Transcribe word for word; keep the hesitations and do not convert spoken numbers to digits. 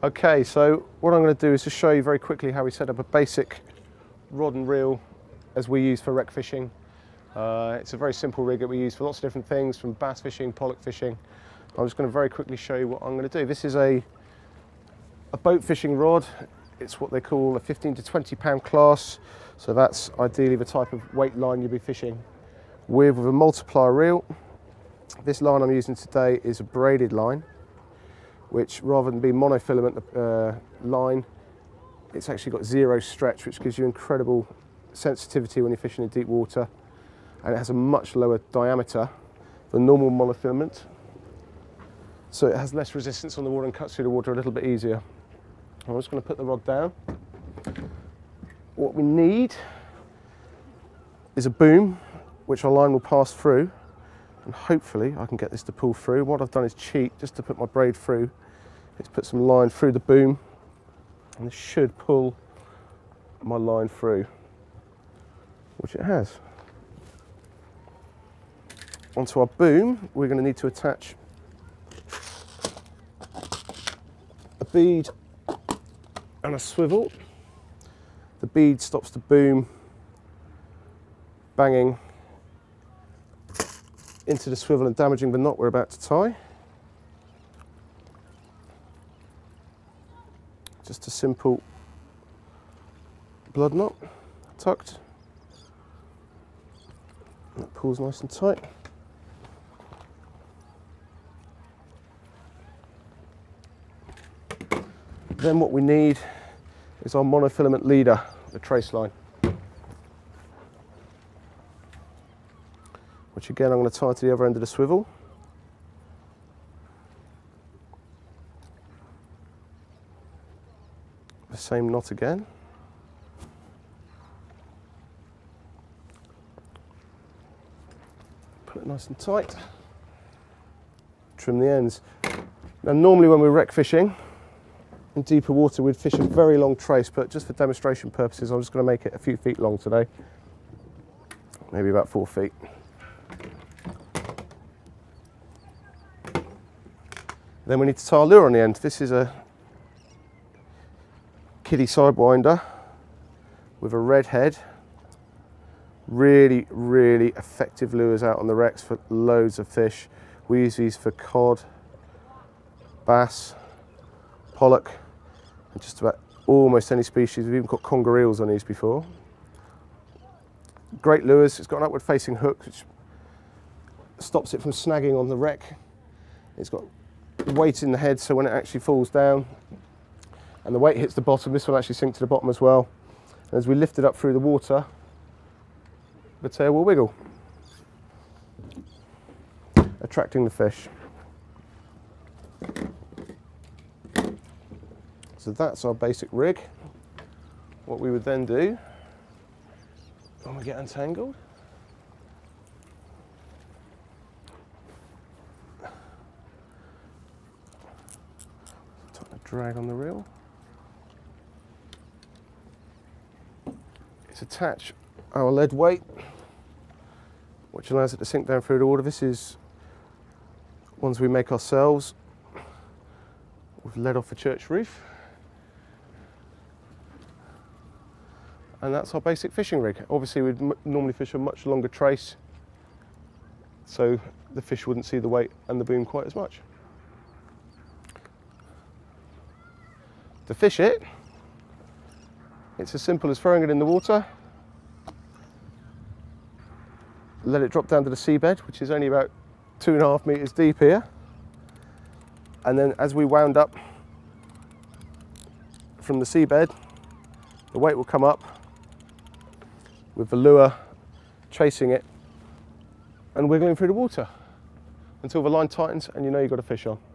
Okay, so what I'm going to do is just show you very quickly how we set up a basic rod and reel as we use for wreck fishing. Uh, it's a very simple rig that we use for lots of different things, from bass fishing, pollock fishing. I'm just going to very quickly show you what I'm going to do. This is a, a boat fishing rod. It's what they call a fifteen to twenty pound class. So that's ideally the type of weight line you'll be fishing with, with a multiplier reel. This line I'm using today is a braided line, which rather than be monofilament uh, line, it's actually got zero stretch, which gives you incredible sensitivity when you're fishing in deep water. And it has a much lower diameter than normal monofilament. So it has less resistance on the water and cuts through the water a little bit easier. I'm just going to put the rod down. What we need is a boom, which our line will pass through. And hopefully I can get this to pull through. What I've done is cheat, just to put my braid through. Is put some line through the boom, and this should pull my line through, which it has. Onto our boom, we're going to need to attach a bead and a swivel. The bead stops the boom banging into the swivel and damaging the knot we're about to tie. Just a simple blood knot, tucked. That pulls nice and tight. Then what we need is our monofilament leader, the trace line, which again I'm going to tie to the other end of the swivel. The same knot again. Put it nice and tight. Trim the ends. Now normally when we're wreck fishing in deeper water we'd fish a very long trace, but just for demonstration purposes I'm just going to make it a few feet long today. Maybe about four feet. Then we need to tie a lure on the end. This is a kiddie sidewinder with a red head. Really, really effective lures out on the wrecks for loads of fish. We use these for cod, bass, pollock, and just about almost any species. We've even got conger eels on these before. Great lures. It's got an upward facing hook which stops it from snagging on the wreck. It's got weight in the head, so when it actually falls down and the weight hits the bottom, this will actually sink to the bottom as well. And as we lift it up through the water, the tail will wiggle, attracting the fish. So that's our basic rig. What we would then do when we get entangled, tighten the drag on the reel. Is attach our lead weight, which allows it to sink down through the water. This is ones we make ourselves with lead off the church roof. And that's our basic fishing rig. Obviously we'd m normally fish a much longer trace, so the fish wouldn't see the weight and the boom quite as much. To fish it, it's as simple as throwing it in the water, let it drop down to the seabed, which is only about two and a half meters deep here. And then as we wound up from the seabed, the weight will come up with the lure chasing it and wiggling through the water until the line tightens and you know you've got a fish on.